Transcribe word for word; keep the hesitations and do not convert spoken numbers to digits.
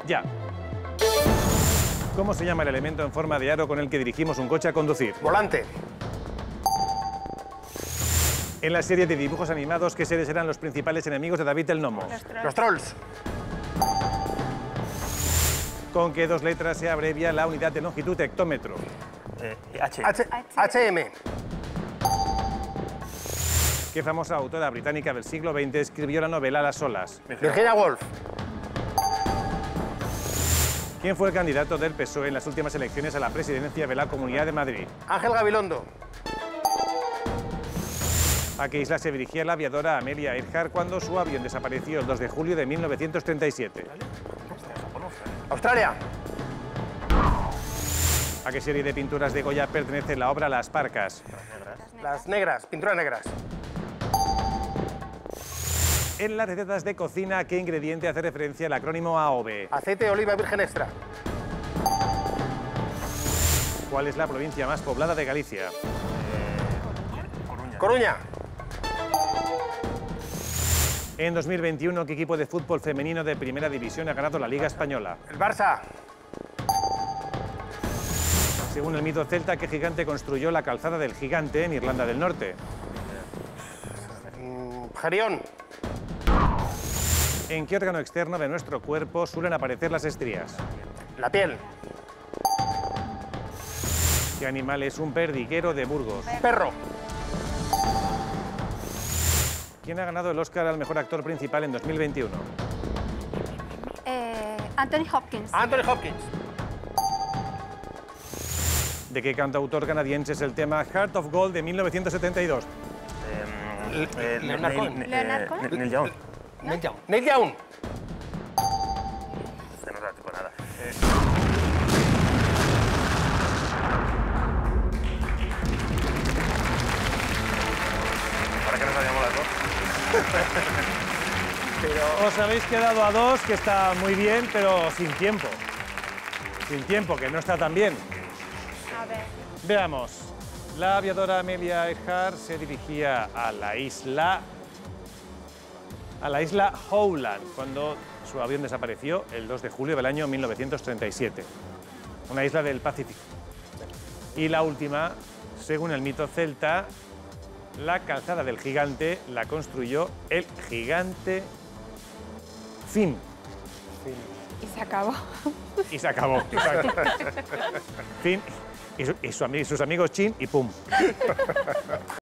Ya. ¿Cómo se llama el elemento en forma de aro con el que dirigimos un coche a conducir? Volante. En la serie de dibujos animados, ¿qué seres eran los principales enemigos de David el Nomo? Los trolls. Los trolls. ¿Con qué dos letras se abrevia la unidad de longitud hectómetro? Eh, H. H. H M. ¿Qué famosa autora británica del siglo veinte escribió la novela Las olas? Virginia Woolf. ¿Quién fue el candidato del P S O E en las últimas elecciones a la presidencia de la Comunidad de Madrid? Ángel Gabilondo. ¿A qué isla se dirigía la aviadora Amelia Earhart cuando su avión desapareció el dos de julio de mil novecientos treinta y siete? Australia. ¿A qué serie de pinturas de Goya pertenece la obra Las Parcas? Las negras. Pinturas negras. En las recetas de cocina, ¿a qué ingrediente hace referencia el acrónimo A O V? Aceite de oliva virgen extra. ¿Cuál es la provincia más poblada de Galicia? Coruña. Coruña. En dos mil veintiuno, ¿qué equipo de fútbol femenino de primera división ha ganado la Liga Española? El Barça. Según el mito celta, ¿qué gigante construyó la calzada del Gigante en Irlanda del Norte? Mm, Gerión. ¿En qué órgano externo de nuestro cuerpo suelen aparecer las estrías? La piel. ¿Qué animal es un perdiguero de Burgos? Perro. ¿Quién ha ganado el Oscar al mejor actor principal en dos mil veintiuno? Eh, Anthony Hopkins. Anthony Hopkins. ¿De qué cantautor canadiense es el tema Heart of Gold de mil novecientos setenta y dos? Eh, eh, Leonard Cohen. Neil- Leonard eh, Cohen. Neil Young. Neil Young. Neil Young. Se no da tipo nada. Eh, Ahora que nos habíamos las dos. Pero os habéis quedado a dos, que está muy bien, pero sin tiempo. Sin tiempo, que no está tan bien. A ver. Veamos. La aviadora Amelia Earhart se dirigía a la isla... a la isla Howland, cuando su avión desapareció el dos de julio del año mil novecientos treinta y siete. Una isla del Pacífico. Y la última, según el mito celta, la calzada del Gigante la construyó el gigante Finn. Y se acabó. Y se acabó. Exacto. Finn y, su- y su ami- sus amigos Chin y pum.